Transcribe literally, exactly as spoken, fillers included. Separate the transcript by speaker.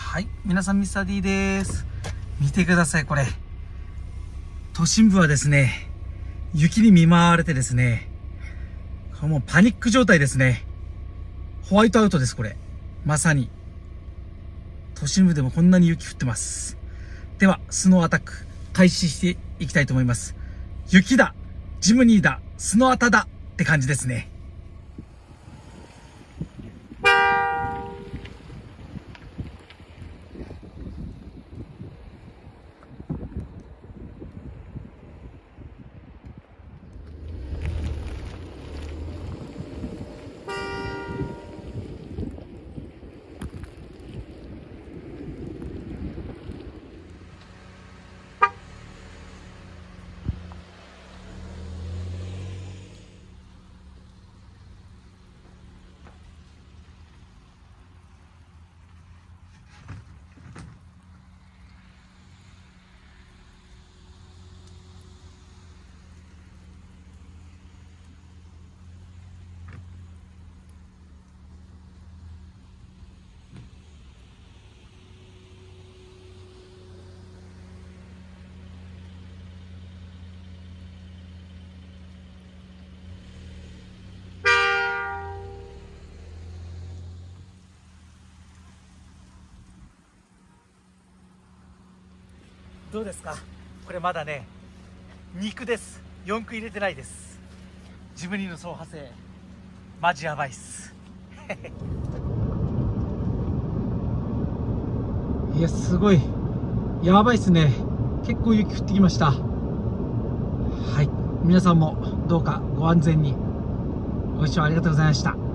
Speaker 1: はい、皆さんミスター D です。見てください、これ。都心部はですね、雪に見舞われてですね、もうパニック状態ですね。ホワイトアウトです、これ。まさに。都心部でもこんなに雪降ってます。では、スノーアタック、開始していきたいと思います。雪だ、ジムニーだ、スノアタだって感じですね。どうですか？これまだね、肉です。よん区入れてないです。ジムニーの走破性、マジやばいっす。いや、すごい。やばいっすね。結構雪降ってきました。はい。皆さんもどうかご安全に。ご視聴ありがとうございました。